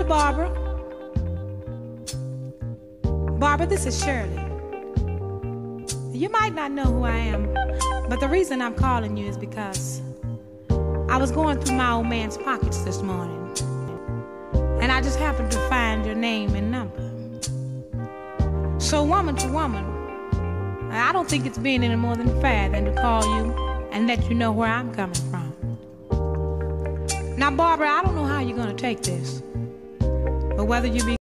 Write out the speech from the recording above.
Barbara. Barbara, this is Shirley. You might not know who I am, but the reason I'm calling you is because I was going through my old man's pockets this morning, and I just happened to find your name and number. So woman to woman, I don't think it's being any more than fair than to call you and let you know where I'm coming from. Now, Barbara, I don't know how you're going to take this, but whether you be